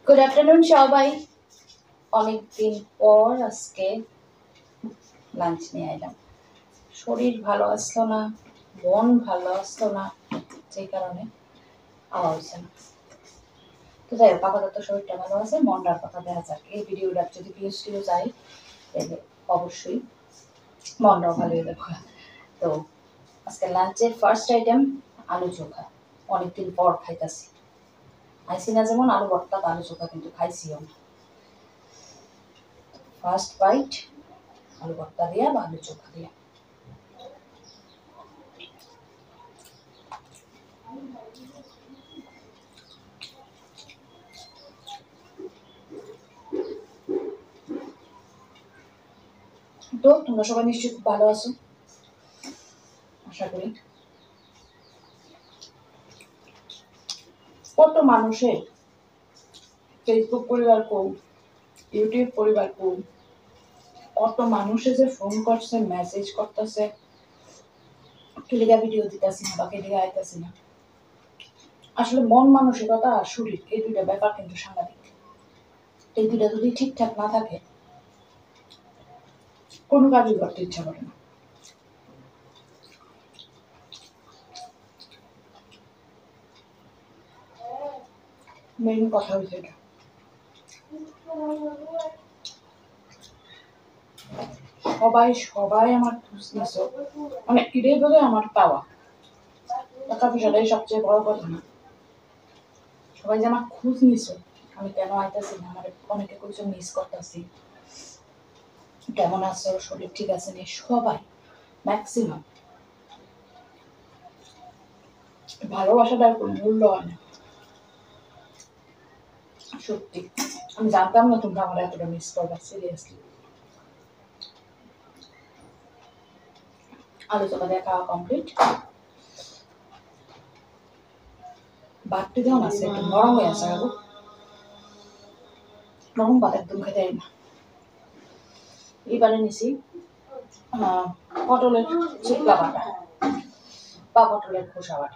Good afternoon সবাই। অনেকদিন পর আজকে লাঞ্চ নিয়ে এলাম। শরীর ভালো আসলো না, মন ভালো আসলো না, সেই কারণে আওয়া হয়েছে না। তো যাই হোক, আপাতত শরীরটা ভালো আছে, মনটার কথা দেখা যাক। এই ভিডিওটা যদি ভিউজ যায় তাহলে অবশ্যই মনটাও ভালো হয়ে যাবে। তো আজকে লাঞ্চের ফার্স্ট আইটেম আলু চোখা। অনেকদিন পর খাইতেছি। খাইছি না যেমন আলু ভর্তা, আলু চোখা কিন্তু খাইছিও না। ফার্স্ট বাইট আলু ভর্তা দিয়া বা আলু চোখা দিয়া। তো তোমরা সবাই নিশ্চয়ই খুব ভালো আছো, আশা করি। কত মানুষের ফেসবুক পরিবার কম, ইউটিউব পরিবার কম, কত মানুষে যে ফোন করছে, মেসেজ করতেছে, কেলিগা ভিডিও দিতেছি না বা কেলিগা আইতেছি না। আসলে মন মানসিকতা আর শরীর এই দুইটা ব্যাপার কিন্তু সাংঘাতিক। এই দুইটা যদি ঠিকঠাক না থাকে কোনো কাজই করতে ইচ্ছা করে না। মেইন কথা হচ্ছে এটা। সবাই সবাই আমার খোঁজ নিছ, মানে এটাই বলে আমার পাওয়া। টাকা পয়সাটাই সবচেয়ে বড় কথা না। সবাই যে আমার খোঁজ নিছ, আমি কেন আইতাছি না, আমার অনেকে কইছো মিস করতেছি, কেমন আছো, শরীর ঠিক আছে নি, সবাই ম্যাক্সিমাম ভালোবাসাটার কোনো মূল্য হয় না। সত্যি আমি জানতাম না তোমরা আমার এতটা মিস করবা, সিরিয়াসলি। আলু চোখা দিয়ে খাওয়া কমপ্লিট। বাড়তি দেওয়া আছে, একটু নরম হয়ে আছে। নরম ভাত একদম খেতে না। এবারে নিছি পটলের শুকলা বাটা বা পটলের খোসা বাটা।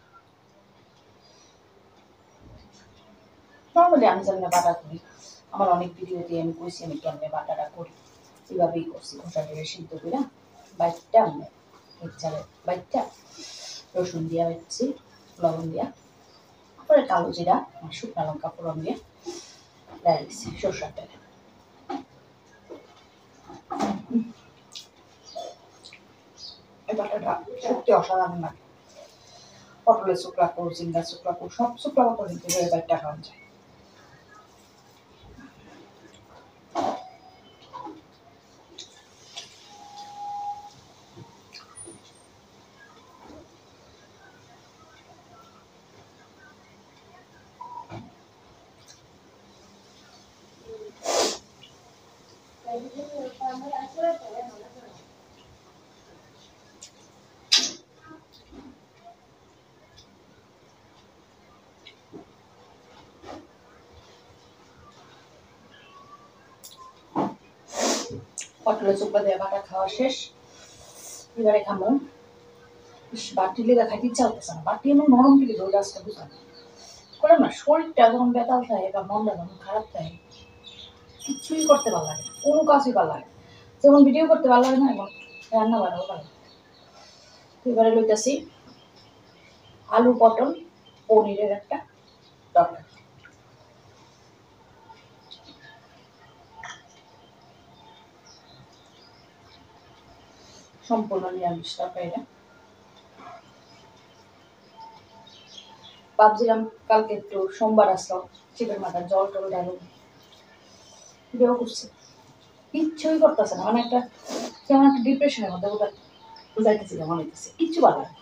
নর্মালি আমি যেমন বাটা করি, আমার অনেক ভিডিওতে আমি কইছি আমি কেমনে বাটাটা করি। এভাবেই করছি, খোসা দিয়ে সিদ্ধ করে বাইটটা মানে চালে বাইটটা রসুন দিয়া বাইটছি, লবণ দিয়া, তারপরে কালো জিরা আর শুকনা লঙ্কা ফোড়ন দিয়ে দিচ্ছি সরষার তেলে। এই বাটাটা সত্যি অসাধারণ লাগে। পটলের শুকলা কর, জিঙ্গা শুকলা কর, সব শুকলা কর কিন্তু এই বাইটটা খাওয়া যায়। পটলের শুকলা দিয়ে বাটা খাওয়া শেষ। এবারে খাবো বাটি লেগে খাইতে ইচ্ছা হতেছে না। বাটি এমন নরম থেকে দই গাছটা বুঝলাম করে না। শরীরটা যখন বেতাল থাকে বা মনটা যখন খারাপ থাকে, কিছুই করতে ভালো লাগে না, কোনো কাজই ভালো লাগে না। যেমন ভিডিও করতে ভালো লাগে না, এবং রান্না বান্নাও ভালো লাগে। এবারে লইতেছি আলু পটল পনিরের একটা তরকারি। সম্পূর্ণ নিরামিষ তরকারিটা। ভাবছিলাম কালকে একটু সোমবার আসলো, চিকেন মাথার জল টল ডালু, এটাও করছি। কিচ্ছুই করতেছে না, মানে একটা কেমন একটা ডিপ্রেশনের মধ্যে বুঝাইতেছি না, মনে হইতেছে কিচ্ছু ভালো লাগে।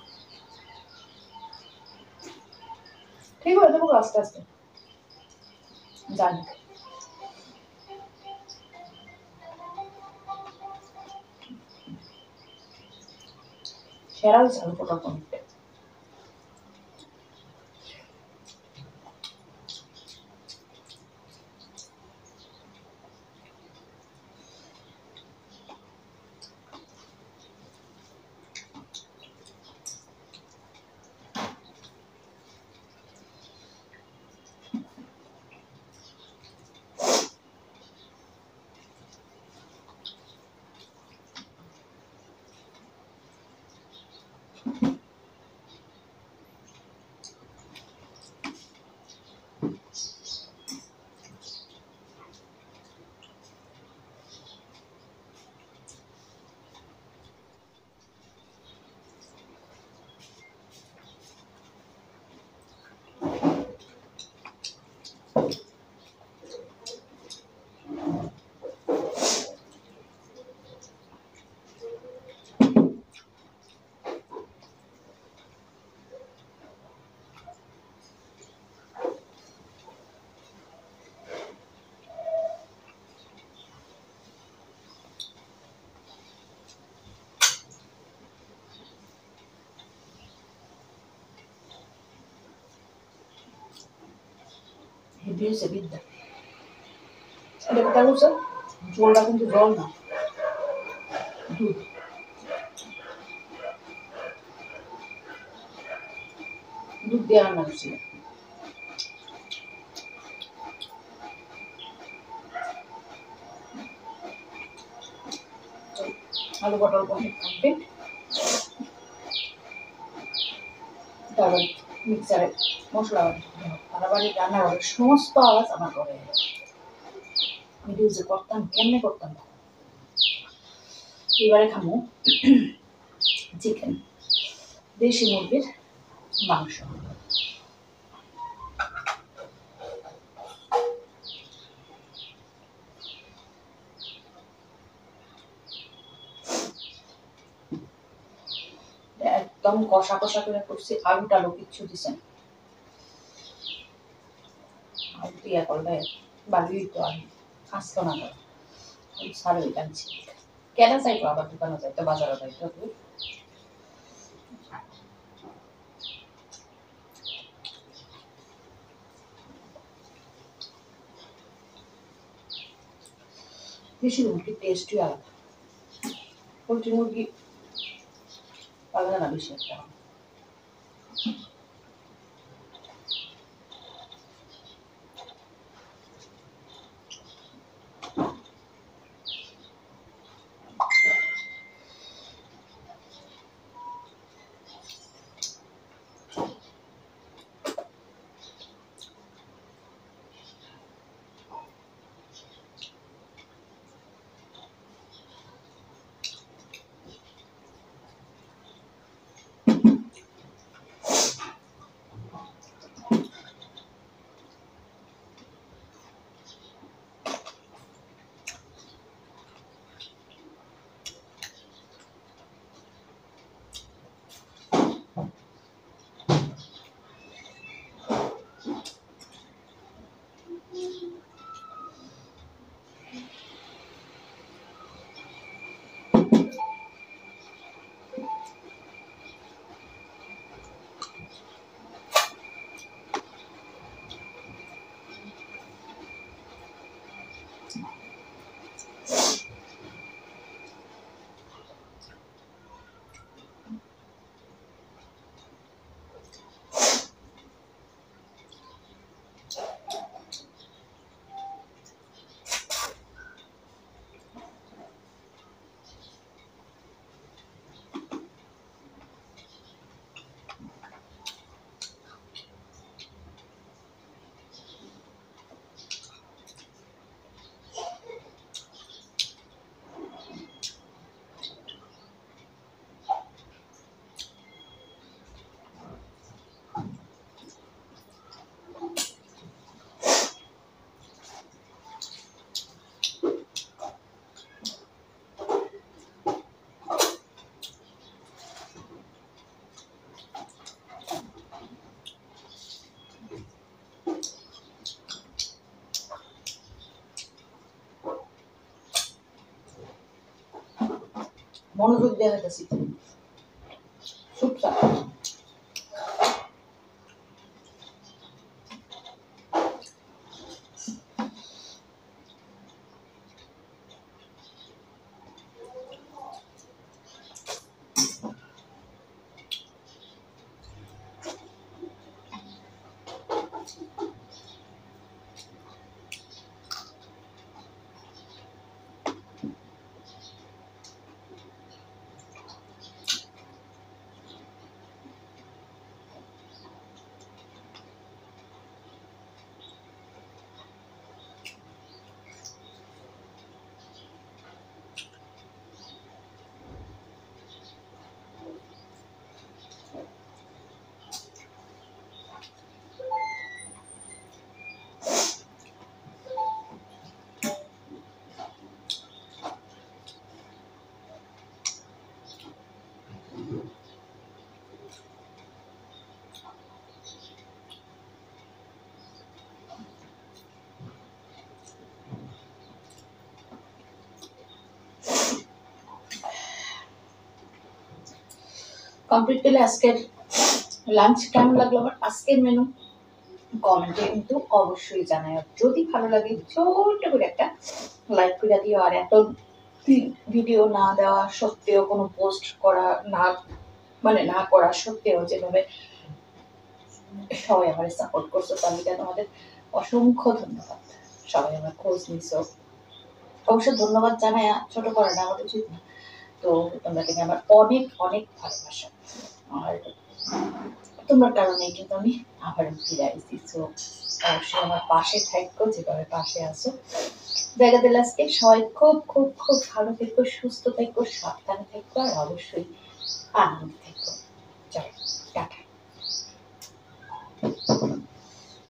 ঠিক হয়ে যাবো আস্তে আস্তে, জানি। সেরা হয়েছে আলু পটল পনিরটা। হেভি হয়েছে বিদ্যা। এটা কোথায় বলছে জলটা কিন্তু জল না, দুধ। দুধ দিয়ে রান্না করছিল। আলু পটল কমপ্লিট। তারপর মিক্সারে মশলা বাড়ি রান্নাঘরের সমস্ত আওয়াজ আমার ঘরে। ভিডিও যে করতাম কেমনে করতাম। এবারে খামো চিকেন, দেশি মুরগির মাংস। একদম কষা কষা করে করছি, আলু টালু কিচ্ছু দিছেন। আলু টিয়া করলে বালি তো আলু আসতো না, সারে টানছি। কেনা চাইতো আবার দোকানে যাইতো, বাজারে যাইতো। দেশি মুরগির টেস্টই আলাদা, পোলট্রি মুরগি আলাদা না বেশি একটা। মনোযোগ দেওয়া হইতেছি চুপচাপ। কমপ্লিট করলে আজকের লাঞ্চ কেমন লাগলো আমার আজকের মেনু কমেন্টে কিন্তু অবশ্যই জানাই। যদি ভালো লাগে ছোট্ট করে একটা লাইক করে দিও। আর এত ভিডিও না দেওয়া সত্ত্বেও, কোনো পোস্ট করা না না করা সত্ত্বেও যেভাবে সবাই আমার সাপোর্ট করছো, তার লিগে তোমাদের অসংখ্য ধন্যবাদ। সবাই আমার খোঁজ নিছো, অবশ্য ধন্যবাদ জানাই ছোট করাটা আমার উচিত না। তো তোমরা থেকে আমার অনেক অনেক ভালোবাসা, আর তোমার কারণেই কিন্তু আমি আবার ফিরে আসছি। তো অবশ্যই আমার পাশে থাকো, যেভাবে পাশে আছো। জায়গা দিলে আজকে সবাই খুব খুব খুব ভালো থেকো, সুস্থ থেকো, সাবধানে থেকো, আর অবশ্যই আনন্দ থেকো। চলো, টাটা।